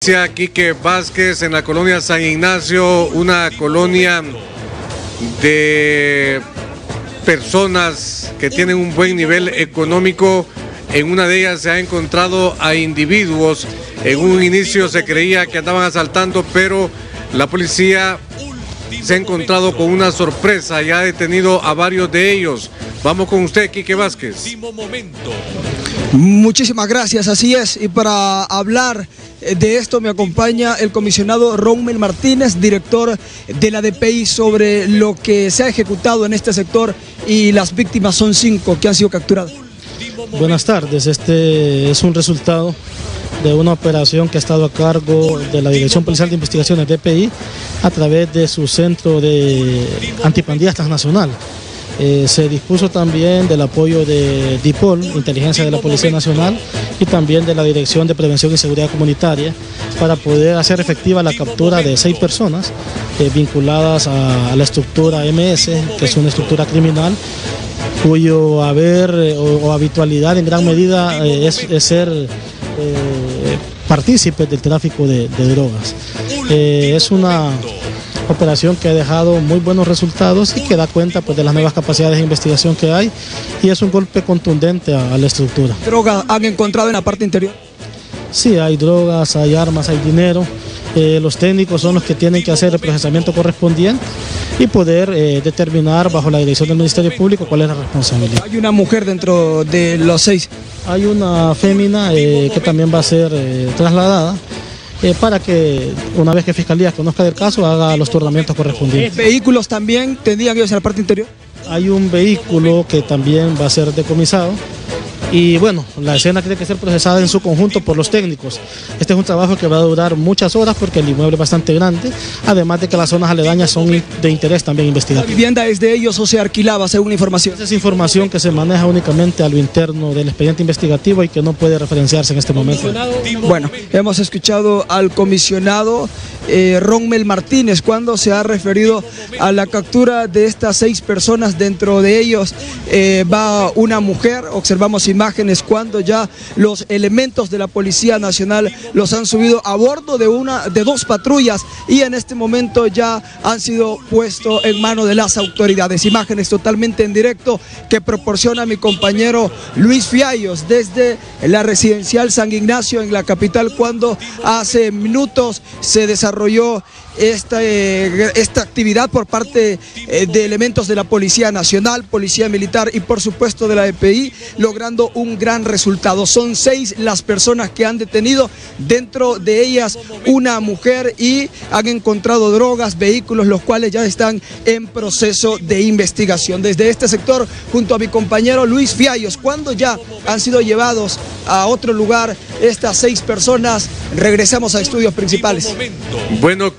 Quique Vázquez en la colonia San Ignacio, una colonia de personas que tienen un buen nivel económico. En una de ellas se ha encontrado a individuos. En un inicio se creía que andaban asaltando, pero la policía se ha encontrado con una sorpresa y ha detenido a varios de ellos. Vamos con usted, Quique Vázquez. Muchísimas gracias, así es. Y para hablar de esto me acompaña el comisionado Rommel Martínez, director de la DPI, sobre lo que se ha ejecutado en este sector, y las víctimas son 5 que han sido capturadas. Buenas tardes, este es un resultado de una operación que ha estado a cargo de la Dirección Policial de Investigaciones DPI a través de su centro de antipandillas transnacional. Se dispuso también del apoyo de DIPOL, Inteligencia de la Policía Nacional, y también de la Dirección de Prevención y Seguridad Comunitaria, para poder hacer efectiva la captura de 6 personas vinculadas a la estructura MS, que es una estructura criminal, cuyo haber o habitualidad en gran medida es ser partícipes del tráfico de drogas. Es una operación que ha dejado muy buenos resultados y que da cuenta pues de las nuevas capacidades de investigación que hay, y es un golpe contundente a la estructura. ¿Droga han encontrado en la parte interior? Sí, hay drogas, hay armas, hay dinero. Los técnicos son los que tienen que hacer el procesamiento correspondiente y poder determinar bajo la dirección del Ministerio Público cuál es la responsabilidad. ¿Hay una mujer dentro de los 6? Hay una fémina que también va a ser trasladada para que una vez que Fiscalía conozca del caso haga los turnamientos correspondientes. ¿Vehículos también tendrían que ir a la parte interior? Hay un vehículo que también va a ser decomisado. Y bueno, la escena tiene que ser procesada en su conjunto por los técnicos. Este es un trabajo que va a durar muchas horas porque el inmueble es bastante grande, además de que las zonas aledañas son de interés también investigativo. ¿La vivienda es de ellos o se alquilaba, según información? Esa es información que se maneja únicamente a lo interno del expediente investigativo y que no puede referenciarse en este momento. Bueno, hemos escuchado al comisionado Rommel Martínez cuando se ha referido a la captura de estas 6 personas. Dentro de ellos va una mujer. Observamos imágenes cuando ya los elementos de la Policía Nacional los han subido a bordo de 2 patrullas, y en este momento ya han sido puestos en manos de las autoridades. Imágenes totalmente en directo que proporciona mi compañero Luis Fiallos desde la residencial San Ignacio en la capital, cuando hace minutos se desarrolló esta actividad por parte de elementos de la Policía Nacional, Policía Militar y por supuesto de la DPI, logrando un gran resultado. Son 6 las personas que han detenido, dentro de ellas una mujer, y han encontrado drogas, vehículos, los cuales ya están en proceso de investigación. Desde este sector, junto a mi compañero Luis Fiallos, cuando ya han sido llevados a otro lugar estas 6 personas, regresamos a estudios principales. Bueno,